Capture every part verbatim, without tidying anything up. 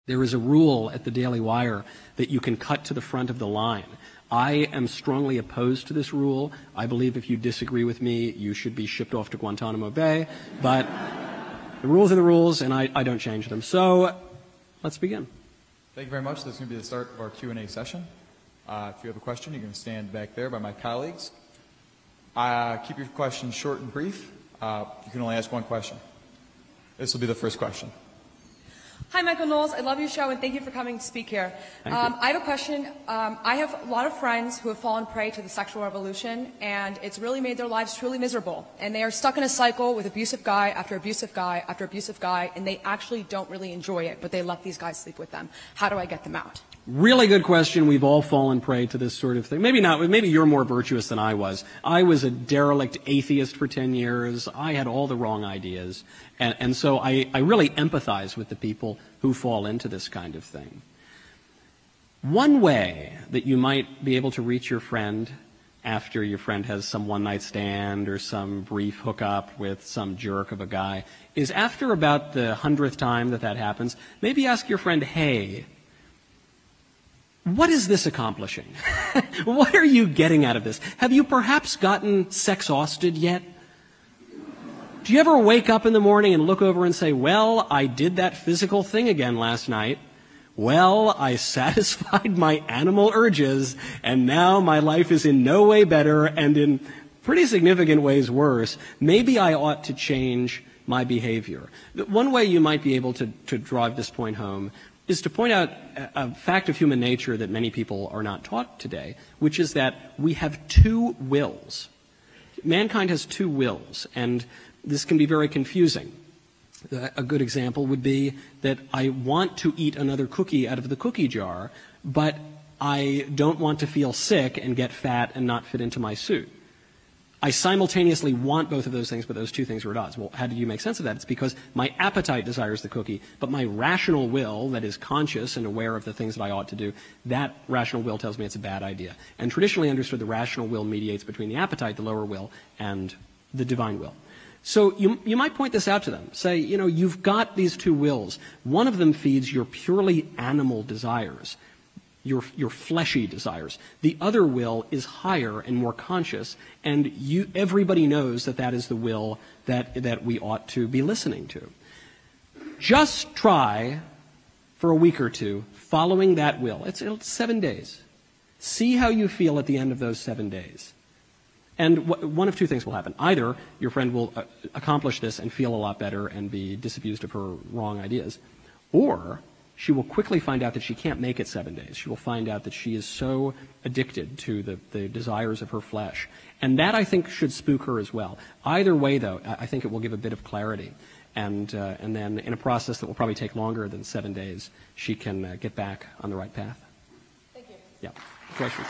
There is a rule at the Daily Wire that you can cut to the front of the line. I am strongly opposed to this rule. I believe if you disagree with me, you should be shipped off to Guantanamo Bay. But the rules are the rules, and I, I don't change them. So let's begin. Thank you very much. This is going to be the start of our Q and A session. Uh, if you have a question, you can stand back there by my colleagues. Uh, keep your questions short and brief. Uh, you can only ask one question. This will be the first question. Hi, Michael Knowles. I love your show, and thank you for coming to speak here. Um, I have a question. Um, I have a lot of friends who have fallen prey to the sexual revolution, and it's really made their lives truly miserable. And they are stuck in a cycle with abusive guy after abusive guy after abusive guy, and they actually don't really enjoy it, but they let these guys sleep with them. How do I get them out? Really good question. We've all fallen prey to this sort of thing. Maybe not. Maybe you're more virtuous than I was. I was a derelict atheist for ten years. I had all the wrong ideas. And, and so I, I really empathize with the people who fall into this kind of thing. One way that you might be able to reach your friend after your friend has some one-night stand or some brief hookup with some jerk of a guy is after about the hundredth time that that happens, maybe ask your friend, hey, what is this accomplishing? What are you getting out of this? Have you perhaps gotten sexhausted yet? Do you ever wake up in the morning and look over and say, well, I did that physical thing again last night. Well, I satisfied my animal urges, and now my life is in no way better and in pretty significant ways worse. Maybe I ought to change my behavior. One way you might be able to, to drive this point home is to point out a fact of human nature that many people are not taught today, which is that we have two wills. Mankind has two wills, and this can be very confusing. A good example would be that I want to eat another cookie out of the cookie jar, but I don't want to feel sick and get fat and not fit into my suit. I simultaneously want both of those things, but those two things are at odds. Well, how do you make sense of that? It's because my appetite desires the cookie, but my rational will, that is conscious and aware of the things that I ought to do, that rational will tells me it's a bad idea. And traditionally understood, the rational will mediates between the appetite, the lower will, and the divine will. So you, you might point this out to them. Say, you know, you've got these two wills. One of them feeds your purely animal desires, your, your fleshy desires. The other will is higher and more conscious, and you, everybody knows that that is the will that, that we ought to be listening to. Just try for a week or two following that will. It's, it's seven days. See how you feel at the end of those seven days. And w one of two things will happen. Either your friend will uh, accomplish this and feel a lot better and be disabused of her wrong ideas, or she will quickly find out that she can't make it seven days. She will find out that she is so addicted to the, the desires of her flesh. And that, I think, should spook her as well. Either way, though, I think it will give a bit of clarity. And, uh, and then in a process that will probably take longer than seven days, she can uh, get back on the right path. Thank you. Yeah. Questions?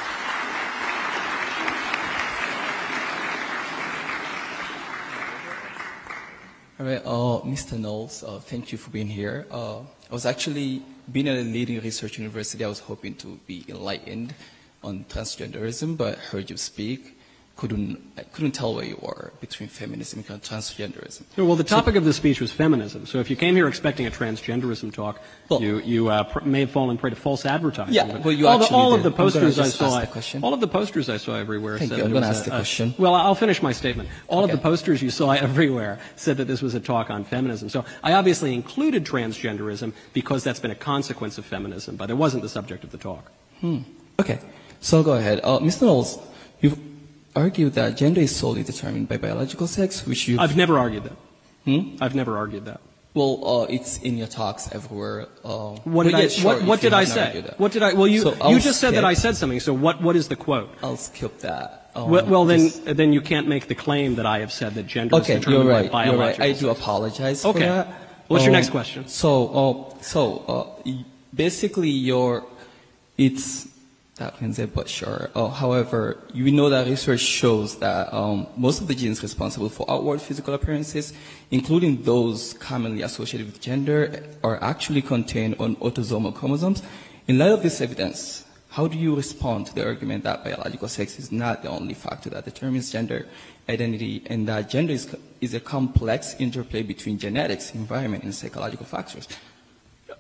All right, uh, Mister Knowles, uh, thank you for being here. Uh, I was actually, being at a leading research university, I was hoping to be enlightened on transgenderism, but I heard you speak. Couldn't, I couldn't tell where you were between feminism and transgenderism. Well, the topic so, of the speech was feminism. So if you came here expecting a transgenderism talk, well, you, you uh, pr may have fallen prey to false advertising. Yeah, well, you all actually the, all did. of the posters I saw, the all of the posters I saw everywhere Thank said you. I'm going to ask the a, question. Well, I'll finish my statement. All okay. of the posters you saw everywhere said that this was a talk on feminism. So I obviously included transgenderism because that's been a consequence of feminism, but it wasn't the subject of the talk. Hmm. Okay, so I'll go ahead. Uh, Mister Knowles, you've argued that gender is solely determined by biological sex, which you... I've never argued that. Hmm? I've never argued that. Well, uh, it's in your talks everywhere. Uh, what did I, yes, sure, what, what did I say? What did I, well, you, so you just skip, said that I said something, so what, what is the quote? I'll skip that. Um, well, well then, just, then you can't make the claim that I have said that gender okay, is determined you're right, by you're biological right. I do sex. apologize okay. for that. What's um, your next question? So, uh, so uh, basically, your it's that can say, but sure. Uh, however, you know that research shows that um, most of the genes responsible for outward physical appearances, including those commonly associated with gender, are actually contained on autosomal chromosomes. In light of this evidence, how do you respond to the argument that biological sex is not the only factor that determines gender identity, and that gender is, is a complex interplay between genetics, environment, and psychological factors?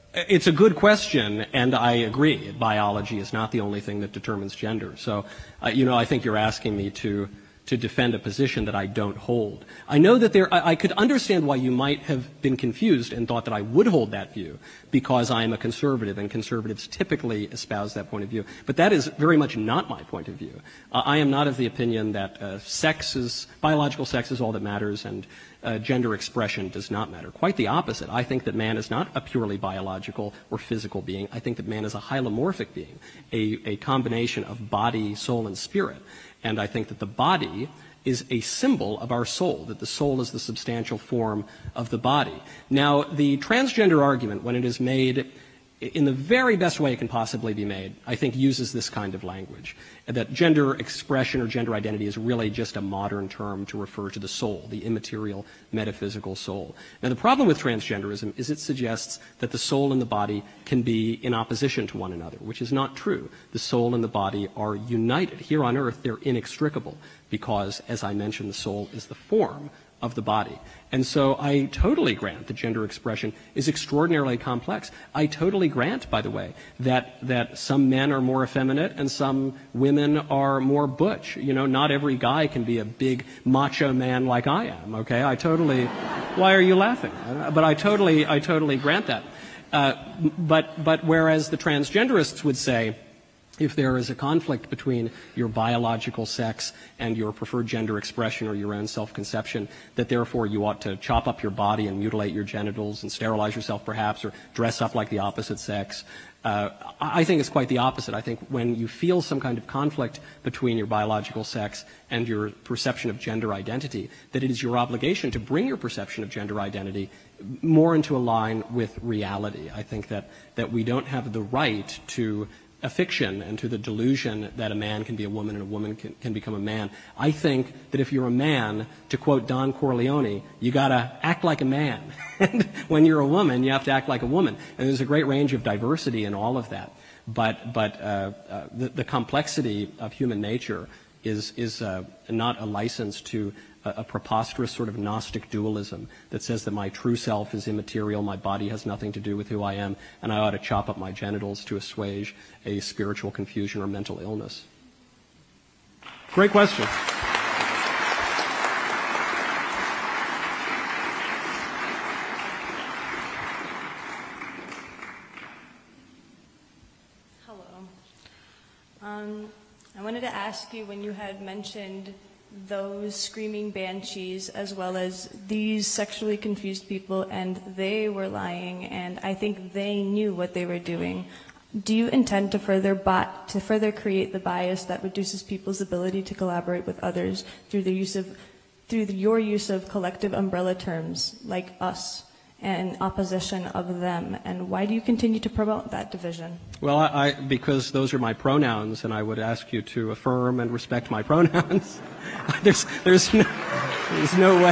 It's a good question, and I agree. Biology is not the only thing that determines gender. So, uh, you know, I think you're asking me to to defend a position that I don't hold. I know that there, I, I could understand why you might have been confused and thought that I would hold that view because I am a conservative, and conservatives typically espouse that point of view. But that is very much not my point of view. Uh, I am not of the opinion that uh, sex is, biological sex is all that matters, and uh, gender expression does not matter. Quite the opposite. I think that man is not a purely biological or physical being. I think that man is a hylomorphic being, a, a combination of body, soul, and spirit. And I think that the body is a symbol of our soul, that the soul is the substantial form of the body. Now, the transgender argument, when it is made in the very best way it can possibly be made, I think uses this kind of language, that gender expression or gender identity is really just a modern term to refer to the soul, the immaterial, metaphysical soul. Now, the problem with transgenderism is it suggests that the soul and the body can be in opposition to one another, which is not true. The soul and the body are united. Here on earth, they're inextricable because, as I mentioned, the soul is the form of the body. And so I totally grant that gender expression is extraordinarily complex. I totally grant, by the way, that, that some men are more effeminate and some women are more butch. You know, not every guy can be a big macho man like I am, okay? I totally, why are you laughing? But I totally, I totally grant that. Uh, but, but whereas the transgenderists would say, if there is a conflict between your biological sex and your preferred gender expression or your own self-conception, that therefore you ought to chop up your body and mutilate your genitals and sterilize yourself perhaps, or dress up like the opposite sex. Uh, I think it's quite the opposite. I think when you feel some kind of conflict between your biological sex and your perception of gender identity, that it is your obligation to bring your perception of gender identity more into a line with reality. I think that, that we don't have the right to a fiction and to the delusion that a man can be a woman and a woman can, can become a man. I think that if you're a man, to quote Don Corleone, you gotta act like a man. And when you're a woman, you have to act like a woman. And there's a great range of diversity in all of that. But, but uh, uh, the, the complexity of human nature is, is uh, not a license to a, a preposterous sort of Gnostic dualism that says that my true self is immaterial, my body has nothing to do with who I am, and I ought to chop up my genitals to assuage a spiritual confusion or mental illness. Great question. Hello. Um, I wanted to ask you, when you had mentioned those screaming banshees as well as these sexually confused people, and they were lying, and I think they knew what they were doing. Do you intend to further bot, to further create the bias that reduces people's ability to collaborate with others through the use of, through the, your use of collective umbrella terms like us and opposition of them? And why do you continue to promote that division? Well, I, I, because those are my pronouns, and I would ask you to affirm and respect my pronouns. there's, there's, no, there's no way.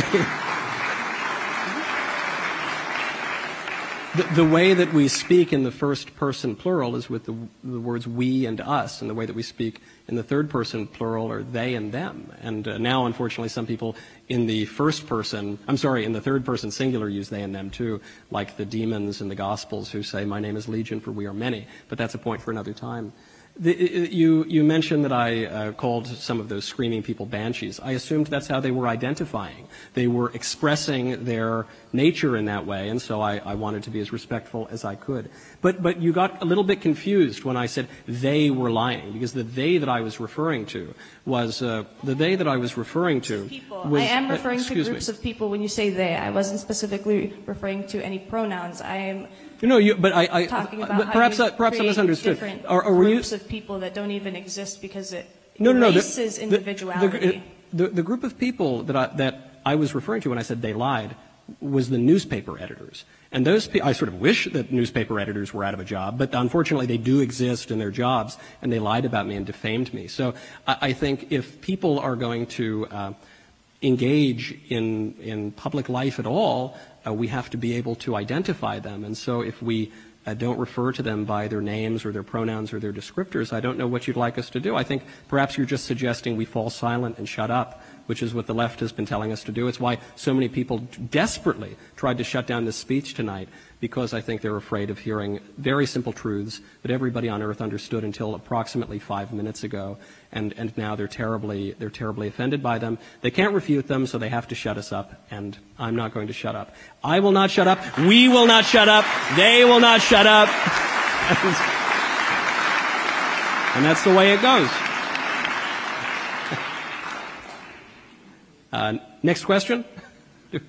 The, the way that we speak in the first person plural is with the, the words we and us, and the way that we speak in the third person plural are they and them. And uh, now, unfortunately, some people in the first person, I'm sorry, in the third person singular use they and them too, like the demons in the Gospels who say, my name is Legion, for we are many. But that's a point for another time. The, you, you mentioned that I uh, called some of those screaming people banshees. I assumed that's how they were identifying. They were expressing their nature in that way, and so I, I wanted to be as respectful as I could. But, but you got a little bit confused when I said they were lying, because the they that I was referring to was, uh, the they that I was referring to was, I am referring uh, to groups me. of people when you say they. I wasn't specifically referring to any pronouns. I am No, you, but I, I talking about but perhaps how I, perhaps I create misunderstood. different Or, or were you, groups of people that don't even exist because it no, no, no, erases the, individuality. The, the, the group of people that I, that I was referring to when I said they lied was the newspaper editors. And those pe- I sort of wish that newspaper editors were out of a job, but unfortunately they do exist in their jobs, and they lied about me and defamed me. So I, I think if people are going to uh, engage in, in public life at all, uh, we have to be able to identify them. And so if we uh, don't refer to them by their names or their pronouns or their descriptors, I don't know what you'd like us to do. I think perhaps you're just suggesting we fall silent and shut up which is what the left has been telling us to do. It's why so many people desperately tried to shut down this speech tonight, because I think they're afraid of hearing very simple truths that everybody on earth understood until approximately five minutes ago, and, and now they're terribly, they're terribly offended by them. They can't refute them, so they have to shut us up, and I'm not going to shut up. I will not shut up. We will not shut up. They will not shut up. And that's the way it goes. Uh, next question. Good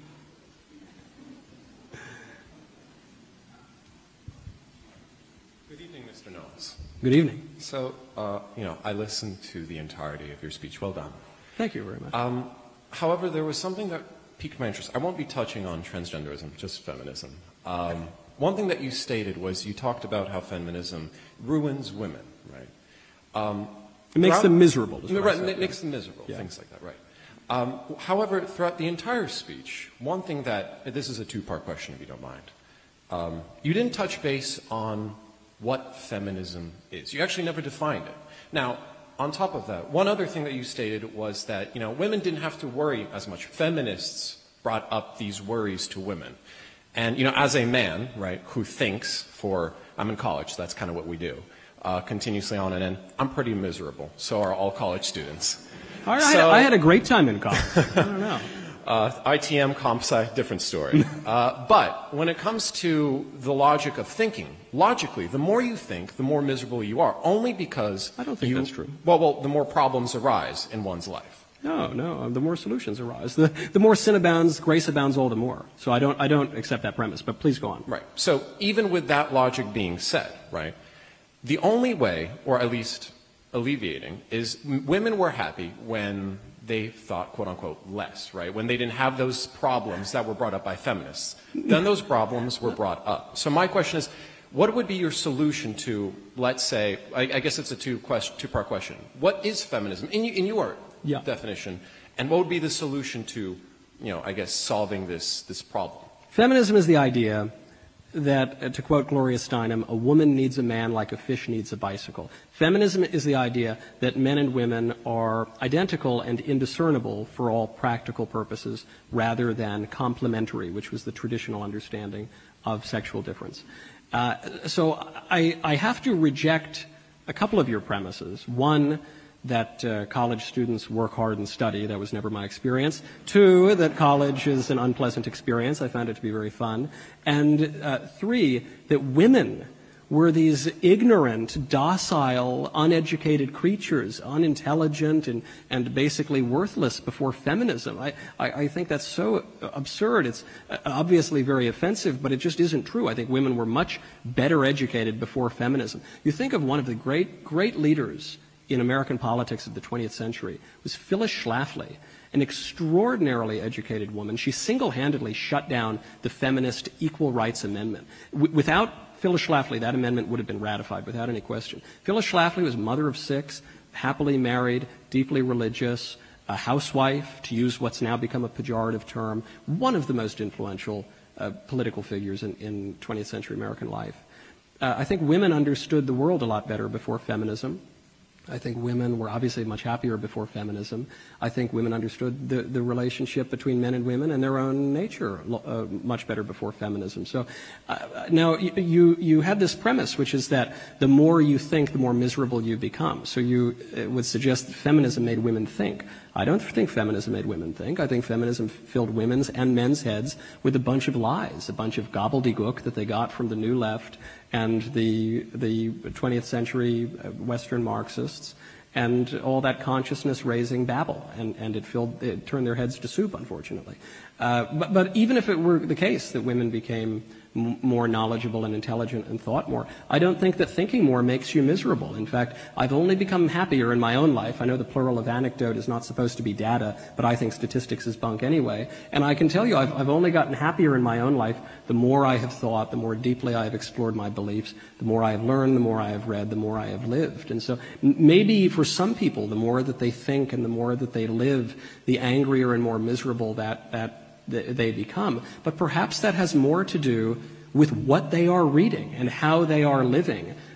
evening, Mister Knowles. Good evening. So, uh, you know, I listened to the entirety of your speech. Well done. Thank you very much. Um, however, there was something that piqued my interest. I won't be touching on transgenderism, just feminism. Um, one thing that you stated was you talked about how feminism ruins women, right? Um, it makes them miserable. Right, it makes them miserable, yeah. Things like that, right. Um, however, throughout the entire speech, one thing that, this is a two-part question if you don't mind, um, you didn't touch base on what feminism is. You actually never defined it. Now, on top of that, one other thing that you stated was that, you know, women didn't have to worry as much. Feminists brought up these worries to women. And, you know, as a man, right, who thinks for, I'm in college, so that's kind of what we do, uh, continuously on and in, I'm pretty miserable. So are all college students. I, so, had, I had a great time in college. I don't know. Uh, I T M, comp sci, different story. Uh, but when it comes to the logic of thinking, logically, the more you think, the more miserable you are, only because I don't think you, that's true. Well, well, the more problems arise in one's life. No, no, the more solutions arise. The, the more sin abounds, grace abounds all the more. So I don't, I don't accept that premise, but please go on. Right. So even with that logic being said, right, the only way, or at least alleviating, is women were happy when they thought, quote unquote, less, right? When they didn't have those problems that were brought up by feminists. Then those problems were brought up. So my question is, what would be your solution to, let's say, I, I guess it's a two question, two-part question. What is feminism in, in your yeah. definition? And what would be the solution to, you know, I guess, solving this, this problem? Feminism is the idea that, uh, to quote Gloria Steinem, a woman needs a man like a fish needs a bicycle. Feminism is the idea that men and women are identical and indiscernible for all practical purposes rather than complementary, which was the traditional understanding of sexual difference. Uh, so I, I have to reject a couple of your premises. One, that uh, college students work hard and study. That was never my experience. Two, that college is an unpleasant experience. I found it to be very fun. And uh, three, that women were these ignorant, docile, uneducated creatures, unintelligent and, and basically worthless before feminism. I, I, I think that's so absurd. It's obviously very offensive, but it just isn't true. I think women were much better educated before feminism. You think of one of the great, great leaders in American politics of the twentieth century was Phyllis Schlafly, an extraordinarily educated woman. She single-handedly shut down the feminist Equal Rights Amendment. W- without Phyllis Schlafly, that amendment would have been ratified without any question. Phyllis Schlafly was a mother of six, happily married, deeply religious, a housewife, to use what's now become a pejorative term, one of the most influential uh, political figures in, in twentieth century American life. Uh, I think women understood the world a lot better before feminism. I think women were obviously much happier before feminism. I think women understood the, the relationship between men and women and their own nature uh, much better before feminism. So uh, now you, you had this premise, which is that the more you think, the more miserable you become. So you uh, would suggest that feminism made women think. I don't think feminism made women think. I think feminism filled women's and men's heads with a bunch of lies, a bunch of gobbledygook that they got from the New Left and the, the twentieth century Western Marxists, and all that consciousness-raising babble, and, and it filled, it turned their heads to soup, unfortunately. Uh, but, but even if it were the case that women became m- more knowledgeable and intelligent and thought more, I don't think that thinking more makes you miserable. In fact, I've only become happier in my own life. I know the plural of anecdote is not supposed to be data, but I think statistics is bunk anyway. And I can tell you I've, I've only gotten happier in my own life the more I have thought, the more deeply I have explored my beliefs, the more I have learned, the more I have read, the more I have lived. And so m- maybe for some people, the more that they think and the more that they live, the angrier and more miserable that, that they become. But perhaps that has more to do with what they are reading and how they are living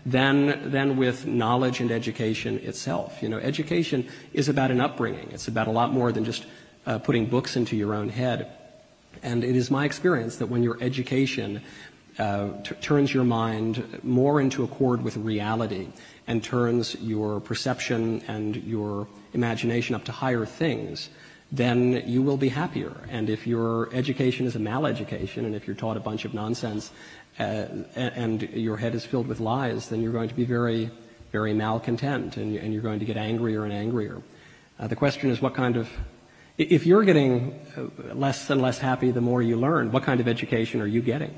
than, than with knowledge and education itself. You know, education is about an upbringing. It's about a lot more than just uh, putting books into your own head. And it is my experience that when your education uh, t- turns your mind more into accord with reality and turns your perception and your imagination up to higher things, then you will be happier. And if your education is a maleducation, and if you're taught a bunch of nonsense uh, and your head is filled with lies, then you're going to be very, very malcontent, and, and you're going to get angrier and angrier. Uh, the question is what kind of, if you're getting less and less happy the more you learn, what kind of education are you getting?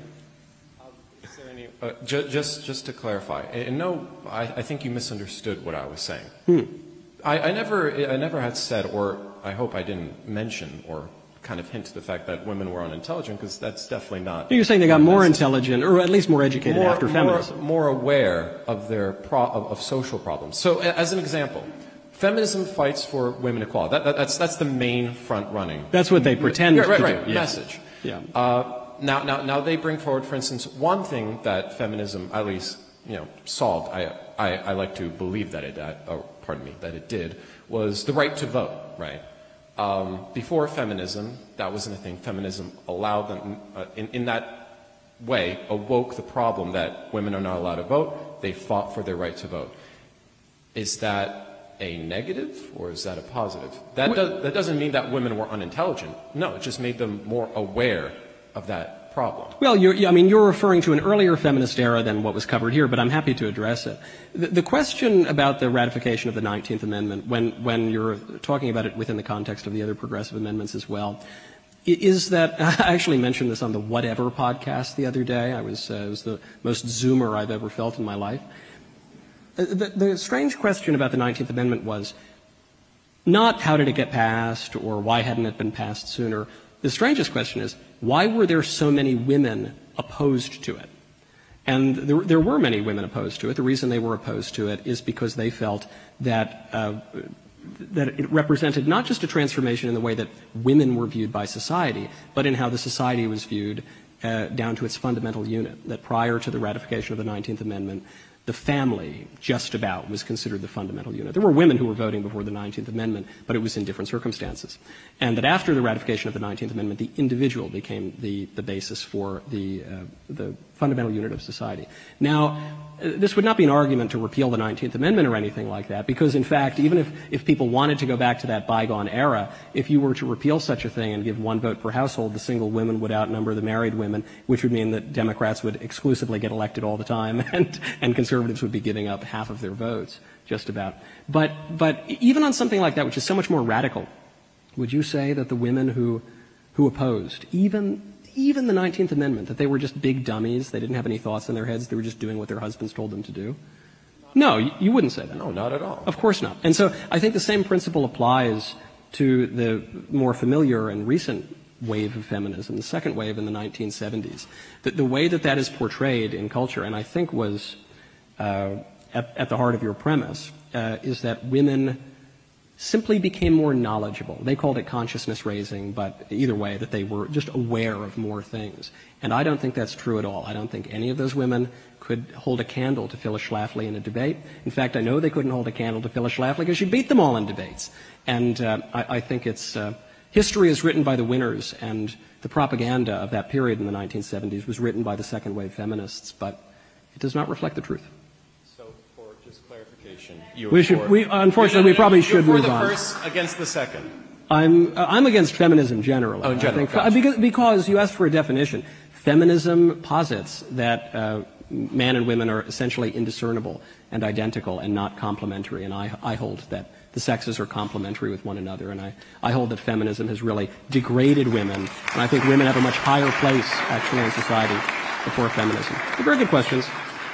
Is there any, uh, ju- just, just to clarify, and no, I, I think you misunderstood what I was saying. Hmm. I, I never, I never had said, or I hope I didn't mention or kind of hint to the fact that women were unintelligent, because that's definitely not. You're saying they got more intelligent, or at least more educated more, after feminism. More, more aware of their pro, of, of social problems. So, as an example, feminism fights for women equality. That, that, that's that's the main front running. That's what they pretend right, right, to right, do. Yeah. Message. Yeah. Uh, now, now, now they bring forward, for instance, one thing that feminism at least you know solved. I, I, I like to believe that it, uh, oh, pardon me, that it did, was the right to vote. Right. Um, before feminism, that wasn't a thing. Feminism allowed them, uh, in, in that way, awoke the problem that women are not allowed to vote. They fought for their right to vote. Is that a negative, or is that a positive? That, does, that doesn't mean that women were unintelligent. No, it just made them more aware of that problem. Well, you're, I mean, you're referring to an earlier feminist era than what was covered here, but I'm happy to address it. The, the question about the ratification of the nineteenth Amendment, when, when you're talking about it within the context of the other progressive amendments as well, is that, I actually mentioned this on the Whatever podcast the other day. I was, uh, it was the most Zoomer I've ever felt in my life. The, the strange question about the nineteenth Amendment was not how did it get passed or why hadn't it been passed sooner. The strangest question is, why were there so many women opposed to it? And there, there were many women opposed to it. The reason they were opposed to it is because they felt that, uh, that it represented not just a transformation in the way that women were viewed by society, but in how the society was viewed uh, down to its fundamental unit, that prior to the ratification of the nineteenth Amendment, the family, just about, was considered the fundamental unit. There were women who were voting before the nineteenth Amendment, but it was in different circumstances. And that after the ratification of the nineteenth Amendment, the individual became the, the basis for the, uh, the fundamental unit of society. Now, uh, this would not be an argument to repeal the nineteenth Amendment or anything like that, because, in fact, even if, if people wanted to go back to that bygone era, if you were to repeal such a thing and give one vote per household, the single women would outnumber the married women, which would mean that Democrats would exclusively get elected all the time, and, and conservatives would be giving up half of their votes, just about. But, but even on something like that, which is so much more radical, would you say that the women who, who opposed, even, even the nineteenth Amendment, that they were just big dummies, they didn't have any thoughts in their heads, they were just doing what their husbands told them to do? No, you, you wouldn't say that. No, not at all. Of course not. And so I think the same principle applies to the more familiar and recent wave of feminism, the second wave in the nineteen seventies. The, the way that that is portrayed in culture, and I think was uh, at, at the heart of your premise, uh, is that women simply became more knowledgeable. They called it consciousness raising, but either way, that they were just aware of more things. And I don't think that's true at all. I don't think any of those women could hold a candle to Phyllis Schlafly in a debate. In fact, I know they couldn't hold a candle to Phyllis Schlafly because she beat them all in debates. And uh, I, I think it's uh, history is written by the winners, and the propaganda of that period in the nineteen seventies was written by the second wave feminists, but it does not reflect the truth. You we should. For, we unfortunately we probably should you're move for the on. first against the second. I'm uh, I'm against feminism generally. Oh, in general, I think, gotcha. because, because you asked for a definition. Feminism posits that uh, man and women are essentially indiscernible and identical and not complementary, and I I hold that the sexes are complementary with one another, and I I hold that feminism has really degraded women, and I think women have a much higher place actually in society before feminism. They're very good questions.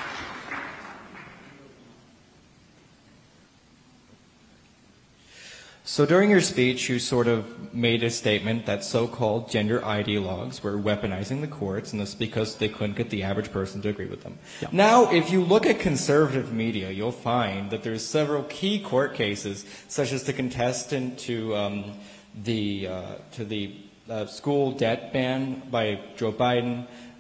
So during your speech, you sort of made a statement that so-called gender ideologues were weaponizing the courts, and that's because they couldn't get the average person to agree with them. Yeah. Now, if you look at conservative media, you'll find that there's several key court cases, such as the contestant to um, the uh, to the uh, school debt ban by Joe Biden,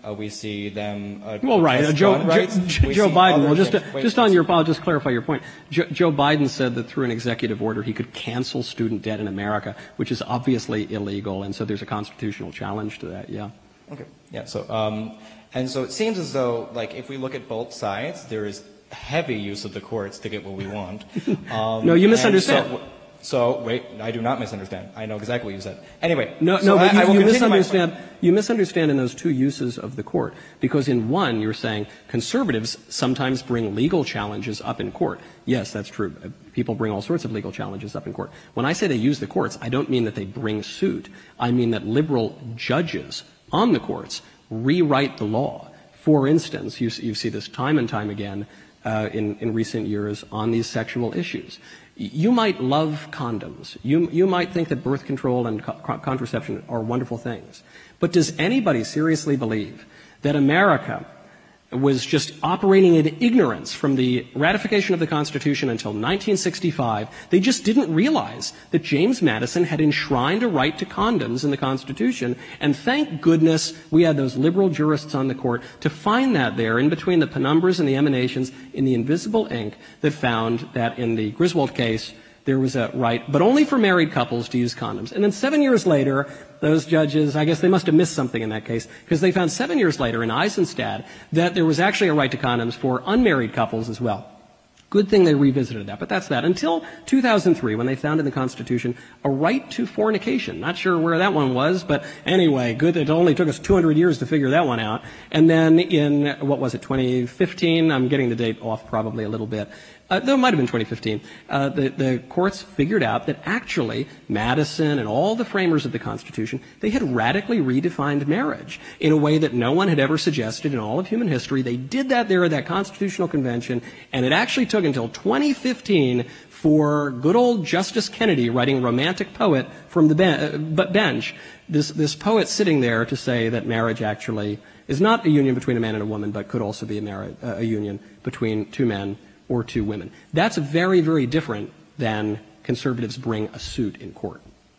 Uh, we see them. Uh, well, right. Uh, Joe, rights. Joe, Joe Biden. Well, just, things. uh, Wait, just on your, I'll just clarify your point. Joe, Joe Biden said that through an executive order he could cancel student debt in America, which is obviously illegal, and so there's a constitutional challenge to that. Yeah. Okay. Yeah. So, um, and so it seems as though, like, if we look at both sides, there is heavy use of the courts to get what we want. Um, no, you misunderstand. So, so, wait, I do not misunderstand. I know exactly what you said. Anyway. No, so no, but I, you, I you misunderstand. My... You misunderstand in those two uses of the court, because in one you're saying conservatives sometimes bring legal challenges up in court. Yes, that's true. People bring all sorts of legal challenges up in court. When I say they use the courts, I don't mean that they bring suit. I mean that liberal judges on the courts rewrite the law. For instance, you, you see this time and time again uh, in, in recent years on these sexual issues. You might love condoms. You, you might think that birth control and co contraception are wonderful things. But does anybody seriously believe that America was just operating in ignorance from the ratification of the Constitution until nineteen sixty-five? They just didn't realize that James Madison had enshrined a right to condoms in the Constitution, and thank goodness we had those liberal jurists on the court to find that there in between the penumbras and the emanations in the invisible ink that found that in the Griswold case there was a right, but only for married couples, to use condoms. And then seven years later, those judges, I guess they must have missed something in that case, because they found seven years later in Eisenstadt that there was actually a right to condoms for unmarried couples as well. Good thing they revisited that, but that's that. Until two thousand three, when they found in the Constitution a right to fornication. Not sure where that one was, but anyway, good. It only took us two hundred years to figure that one out. And then in, what was it, twenty fifteen? I'm getting the date off probably a little bit. Uh, though it might have been twenty fifteen, uh, the, the courts figured out that actually Madison and all the framers of the Constitution, they had radically redefined marriage in a way that no one had ever suggested in all of human history. They did that there at that Constitutional Convention, and it actually took until twenty fifteen for good old Justice Kennedy, writing romantic poet from the ben uh, bench, this, this poet sitting there to say that marriage actually is not a union between a man and a woman, but could also be a, marriage, uh, a union between two men or two women. That's very, very different than conservatives bring a suit in court.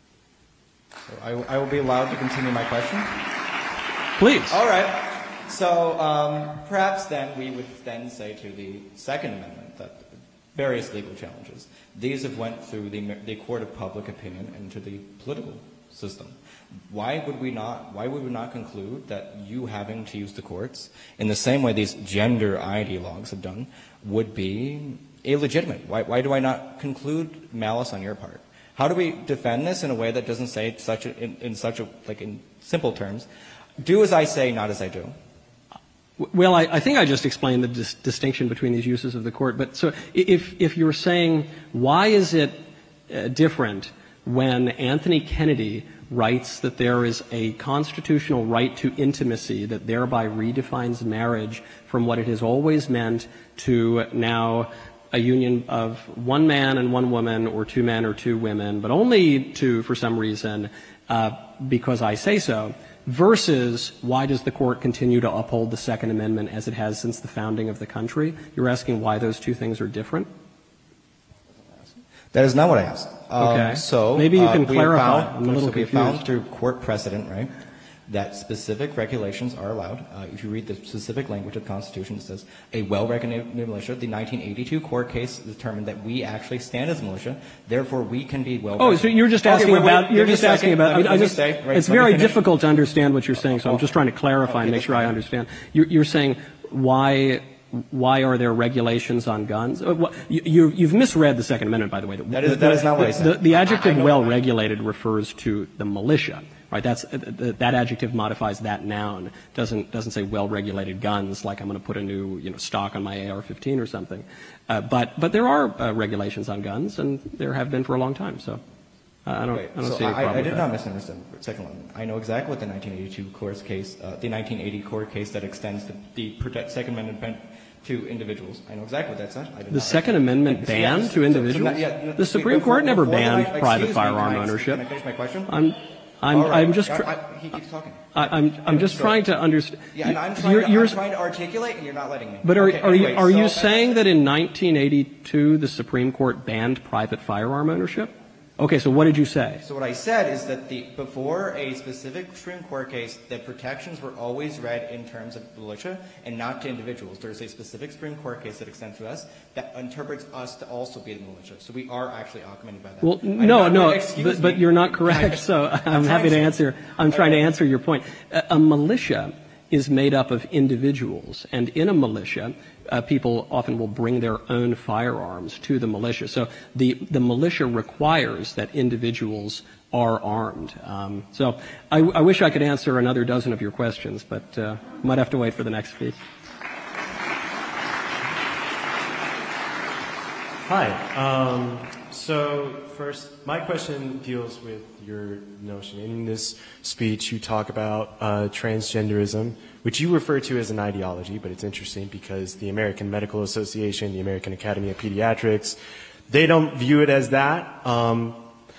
So I, I will be allowed to continue my question? Please. All right. So um, perhaps then we would then say to the Second Amendment that various legal challenges, these have went through the, the court of public opinion into the political system. Why would we not, why would we not conclude that you having to use the courts, in the same way these gender ideologues have done, would be illegitimate? Why, why do I not conclude malice on your part? How do we defend this in a way that doesn't say such a, in, in such a, like in simple terms, do as I say, not as I do? Well, I, I think I just explained the dis distinction between these uses of the court. But so if, if you're saying, why is it uh, different when Anthony Kennedy writes that there is a constitutional right to intimacy that thereby redefines marriage from what it has always meant to now a union of one man and one woman, or two men or two women, but only two for some reason, uh, because I say so, versus why does the court continue to uphold the Second Amendment as it has since the founding of the country? You're asking why those two things are different? That is not what I asked. Um, okay. So maybe you can uh, we clarify. Found, I'm a little so we confused. found through court precedent, right, that specific regulations are allowed. Uh, if you read the specific language of the Constitution, it says a well-recognized militia. The nineteen eighty-two court case determined that we actually stand as a militia. Therefore, we can be well. Oh, so you're just asking okay, wait, about. Wait, you're just asking about. Me, I, I just. say, right, it's very finish. difficult to understand what you're saying, so I'm just trying to clarify okay, and make sure I understand. You're, you're saying why. Why are there regulations on guns? Uh, you, you've misread the Second Amendment, by the way. That is, that is not what I said. The, the adjective well-regulated refers to the militia, right? That's, uh, that adjective modifies that noun. Doesn't, doesn't say well-regulated guns, like I'm going to put a new, you know, stock on my A R fifteen or something. Uh, but, but there are uh, regulations on guns, and there have been for a long time, so. Uh, I don't, okay, I don't so see any I, problem I did with not that. misunderstand the Second Amendment. I know exactly what the nineteen eighty-two court case, uh, the nineteen eighty court case that extends the, the protect, Second Amendment to individuals. I know exactly what that said. I did The not Second Amendment banned yes, to individuals? So, so not, yeah, no, the Supreme before, Court never before banned I, private me, firearm can I, ownership. Can I finish my question? I'm, I'm, right. I'm just. I, I, he keeps talking. I, I'm, I'm just so, trying to understand. Yeah, and I'm trying, you're, to, you're, I'm trying to articulate, and you're not letting me. But are, okay, are anyway, you, are so, you saying that in nineteen eighty-two the Supreme Court banned private firearm ownership? Okay, so what did you say? So what I said is that the, before a specific Supreme Court case, the protections were always read in terms of militia and not to individuals. There's a specific Supreme Court case that extends to us that interprets us to also be the militia. So we are actually augmented by that. Well, no, no, but, but you're not correct. So I'm happy to answer. I'm trying to answer your point. A, a militia is made up of individuals, and in a militia, uh, people often will bring their own firearms to the militia. So the, the militia requires that individuals are armed. Um, so I, I wish I could answer another dozen of your questions, but uh, might have to wait for the next speech. Hi. Um, so first, my question deals with your notion. In this speech, you talk about uh, transgenderism, which you refer to as an ideology, but it's interesting because the American Medical Association, the American Academy of Pediatrics, they don't view it as that. Um,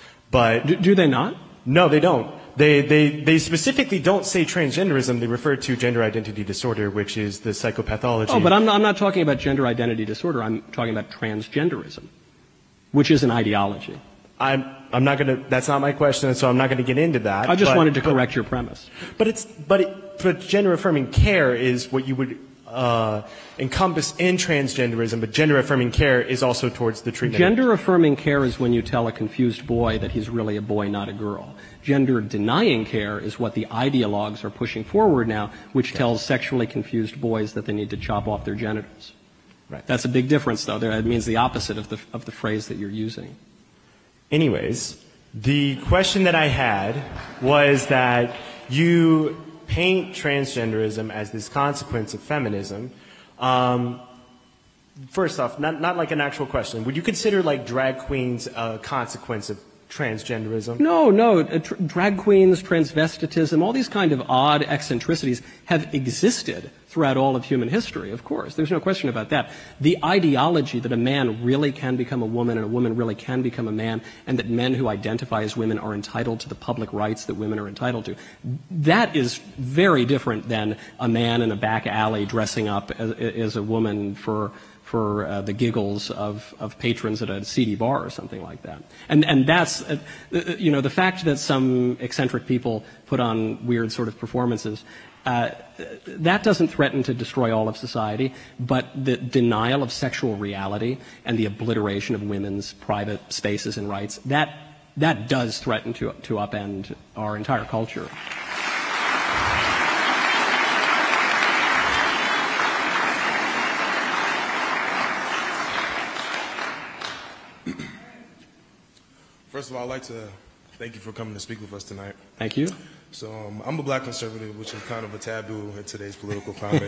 but do, do they not? No, they don't. They, they, they specifically don't say transgenderism. They refer to gender identity disorder, which is the psychopathology. Oh, but I'm not, I'm not talking about gender identity disorder. I'm talking about transgenderism, which is an ideology. I'm, I'm not going to, that's not my question, so I'm not going to get into that. I just but, wanted to but, correct your premise. But it's, but, it, but gender affirming care is what you would uh, encompass in transgenderism, but gender affirming care is also towards the treatment. Gender affirming care is when you tell a confused boy that he's really a boy, not a girl. Gender denying care is what the ideologues are pushing forward now, which yes. tells sexually confused boys that they need to chop off their genitals. Right. That's a big difference, though. It means the opposite of the, of the phrase that you're using. Anyways, the question that I had was that you paint transgenderism as this consequence of feminism. Um, first off, not, not like an actual question. Would you consider like drag queens a consequence of transgenderism? No, no. Uh, tr drag queens, transvestitism, all these kind of odd eccentricities have existed throughout all of human history, of course. There's no question about that. The ideology that a man really can become a woman and a woman really can become a man, and that men who identify as women are entitled to the public rights that women are entitled to, that is very different than a man in a back alley dressing up as, as a woman for for uh, the giggles of, of patrons at a seedy bar or something like that. And, and that's, uh, you know, the fact that some eccentric people put on weird sort of performances, uh, that doesn't threaten to destroy all of society, but the denial of sexual reality and the obliteration of women's private spaces and rights, that, that does threaten to, to upend our entire culture. First of all, I'd like to thank you for coming to speak with us tonight. Thank you. So um, I'm a black conservative, which is kind of a taboo in today's political climate.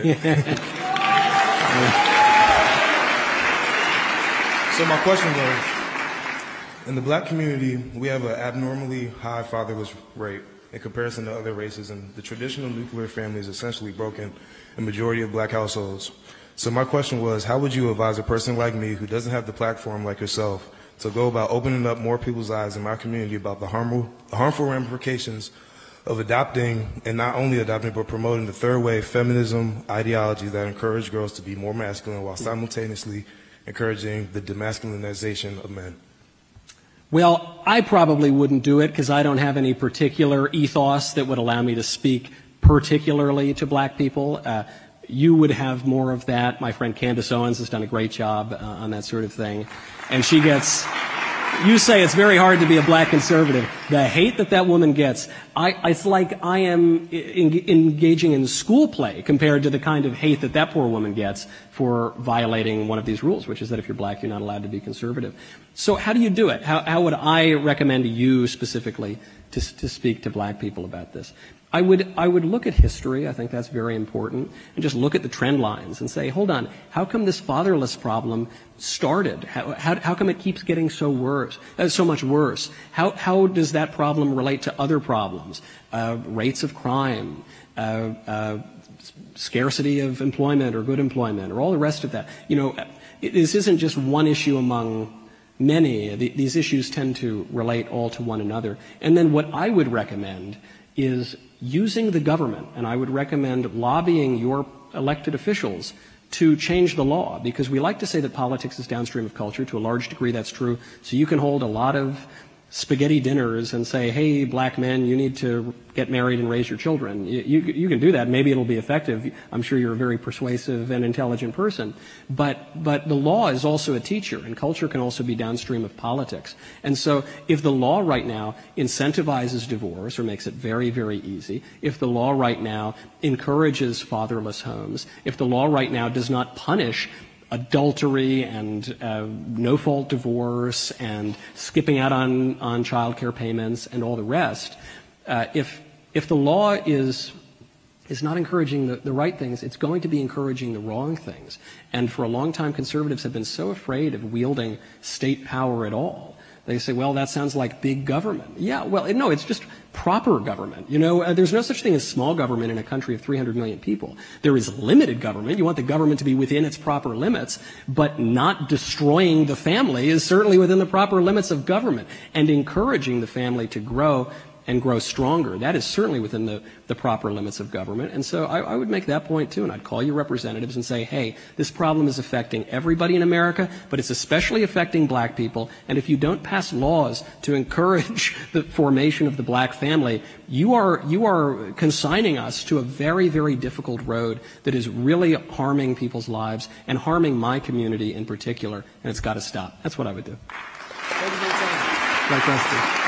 So my question was, in the black community, we have an abnormally high fatherless rate in comparison to other races, and the traditional nuclear family is essentially broken in the majority of black households. So my question was, how would you advise a person like me who doesn't have the platform like yourself to go about opening up more people's eyes in my community about the harmful, harmful ramifications of adopting, and not only adopting, but promoting the third wave feminism ideology that encourage girls to be more masculine while simultaneously encouraging the demasculinization of men? Well, I probably wouldn't do it because I don't have any particular ethos that would allow me to speak particularly to black people. Uh, you would have more of that. My friend Candace Owens has done a great job uh, on that sort of thing. And she gets, you say it's very hard to be a black conservative. The hate that that woman gets, I, it's like I am in, engaging in school play compared to the kind of hate that that poor woman gets for violating one of these rules, which is that if you're black, you're not allowed to be conservative. So how do you do it? How, how would I recommend to you specifically to, to speak to black people about this? I would, I would look at history. I think that's very important, and just look at the trend lines and say, hold on, how come this fatherless problem started? How, how, how come it keeps getting so worse, uh, so much worse? How, how does that problem relate to other problems? Uh, rates of crime, uh, uh, scarcity of employment or good employment, or all the rest of that. You know, it, this isn't just one issue among many. The, these issues tend to relate all to one another. And then what I would recommend is using the government, and I would recommend lobbying your elected officials to change the law, because we like to say that politics is downstream of culture. To a large degree, that's true. So you can hold a lot of spaghetti dinners and say, hey, black men, you need to get married and raise your children. You, you, you can do that. Maybe it'll be effective. I'm sure you're a very persuasive and intelligent person. But, but the law is also a teacher, and culture can also be downstream of politics. And so if the law right now incentivizes divorce or makes it very, very easy, if the law right now encourages fatherless homes, if the law right now does not punish adultery and uh, no-fault divorce and skipping out on, on child care payments and all the rest, uh, if, if the law is, is not encouraging the, the right things, it's going to be encouraging the wrong things. And for a long time, conservatives have been so afraid of wielding state power at all. They say, well, that sounds like big government. Yeah, well, no, it's just proper government. You know, uh, there's no such thing as small government in a country of three hundred million people. There is limited government. You want the government to be within its proper limits, but not destroying the family is certainly within the proper limits of government. And encouraging the family to grow and grow stronger, that is certainly within the, the proper limits of government. And so I, I would make that point too, and I'd call your representatives and say, hey, this problem is affecting everybody in America, but it's especially affecting black people, and if you don't pass laws to encourage the formation of the black family, you are, you are consigning us to a very, very difficult road that is really harming people's lives and harming my community in particular, and it's got to stop. That's what I would do. Thank you for your time. Right, Rusty.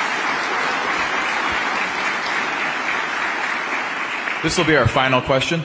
This will be our final question.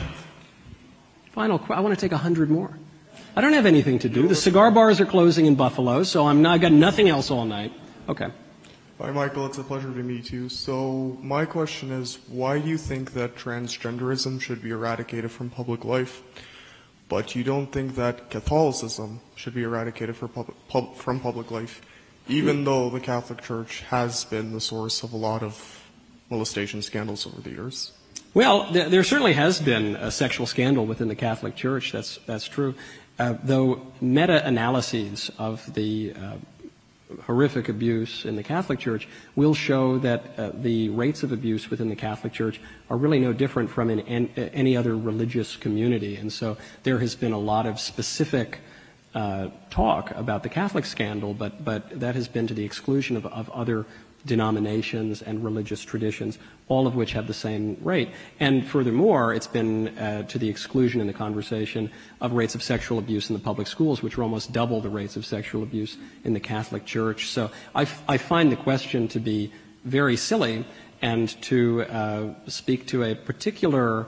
Final qu- I want to take a hundred more. I don't have anything to do. The cigar bars are closing in Buffalo, so I'm not, I've got nothing else all night. Okay. Hi, Michael. It's a pleasure to meet you. So my question is, why do you think that transgenderism should be eradicated from public life, but you don't think that Catholicism should be eradicated for pub- pub- from public life, even though the Catholic Church has been the source of a lot of molestation scandals over the years? Well, there, there certainly has been a sexual scandal within the Catholic Church. That's, that's true. Uh, though meta-analyses of the uh, horrific abuse in the Catholic Church will show that uh, the rates of abuse within the Catholic Church are really no different from in an, any other religious community. And so there has been a lot of specific uh, talk about the Catholic scandal, but, but that has been to the exclusion of, of other denominations and religious traditions, all of which have the same rate. And furthermore, it's been uh, to the exclusion in the conversation of rates of sexual abuse in the public schools, which are almost double the rates of sexual abuse in the Catholic Church. So I, f- I find the question to be very silly and to uh, speak to a particular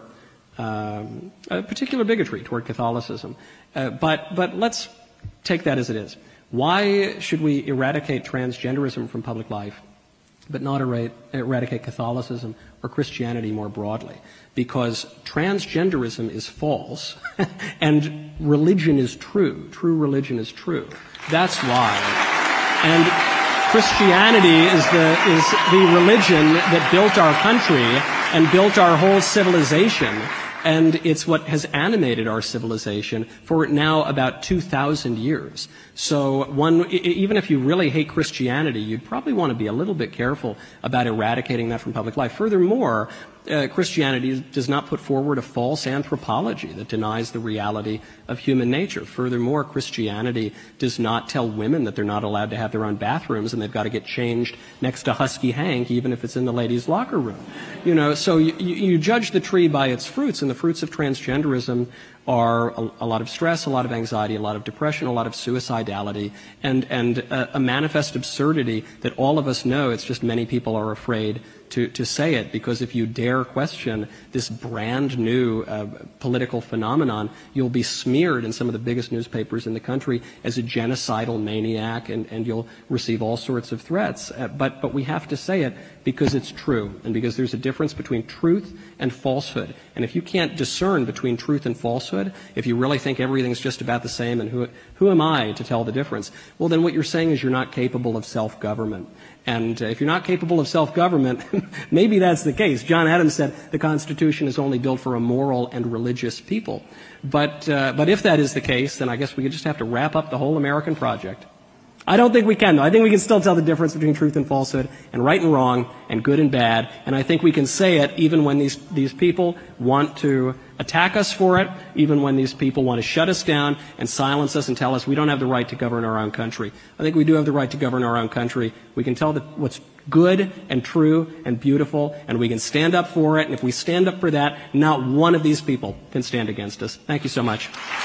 um, a particular bigotry toward Catholicism. Uh, but but let's take that as it is. Why should we eradicate transgenderism from public life, but not eradicate Catholicism or Christianity more broadly? Because transgenderism is false and religion is true. True religion is true. That's why. And Christianity is the, is the religion that built our country and built our whole civilization. And it's what has animated our civilization for now about two thousand years. So one, even if you really hate Christianity, you'd probably want to be a little bit careful about eradicating that from public life. Furthermore, uh, Christianity does not put forward a false anthropology that denies the reality of human nature. Furthermore, Christianity does not tell women that they're not allowed to have their own bathrooms and they've got to get changed next to Husky Hank, even if it's in the ladies' locker room. You know, so you, you judge the tree by its fruits, and the fruits of transgenderism are a, a lot of stress, a lot of anxiety, a lot of depression, a lot of suicidality, and, and a, a manifest absurdity that all of us know. It's just many people are afraid to, to say it, because if you dare question this brand new uh, political phenomenon, you'll be smeared in some of the biggest newspapers in the country as a genocidal maniac, and, and you'll receive all sorts of threats. Uh, but, but we have to say it because it's true, and because there's a difference between truth and falsehood. And if you can't discern between truth and falsehood, if you really think everything's just about the same and who, who am I to tell the difference, well, then what you're saying is you're not capable of self-government. And uh, if you're not capable of self-government, maybe that's the case. John Adams said the Constitution is only built for a moral and religious people. But, uh, but if that is the case, then I guess we could just have to wrap up the whole American project. I don't think we can, though. I think we can still tell the difference between truth and falsehood, and right and wrong, and good and bad. And I think we can say it even when these, these people want to attack us for it, even when these people want to shut us down and silence us and tell us we don't have the right to govern our own country. I think we do have the right to govern our own country. We can tell that what's good and true and beautiful, and we can stand up for it. And if we stand up for that, not one of these people can stand against us. Thank you so much.